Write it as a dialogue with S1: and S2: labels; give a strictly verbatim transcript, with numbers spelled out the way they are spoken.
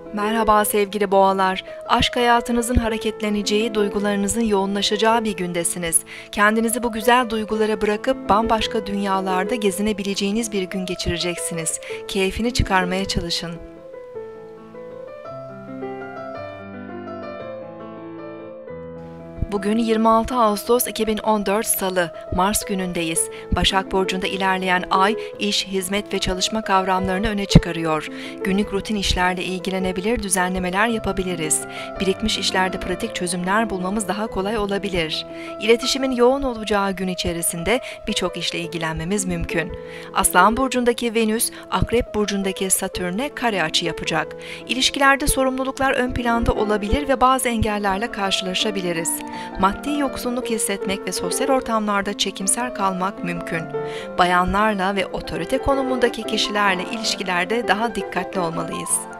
S1: Merhaba sevgili boğalar. Aşk hayatınızın hareketleneceği, duygularınızın yoğunlaşacağı bir gündesiniz. Kendinizi bu güzel duygulara bırakıp bambaşka dünyalarda gezinebileceğiniz bir gün geçireceksiniz. Keyfini çıkarmaya çalışın. Bugün yirmi altı Ağustos iki bin on dört Salı, Mars günündeyiz. Başak Burcu'nda ilerleyen ay, iş, hizmet ve çalışma kavramlarını öne çıkarıyor. Günlük rutin işlerle ilgilenebilir, düzenlemeler yapabiliriz. Birikmiş işlerde pratik çözümler bulmamız daha kolay olabilir. İletişimin yoğun olacağı gün içerisinde birçok işle ilgilenmemiz mümkün. Aslan Burcu'ndaki Venüs, Akrep Burcu'ndaki Satürn'e kare açı yapacak. İlişkilerde sorumluluklar ön planda olabilir ve bazı engellerle karşılaşabiliriz. Maddi yoksunluk hissetmek ve sosyal ortamlarda çekimser kalmak mümkün. Bayanlarla ve otorite konumundaki kişilerle ilişkilerde daha dikkatli olmalıyız.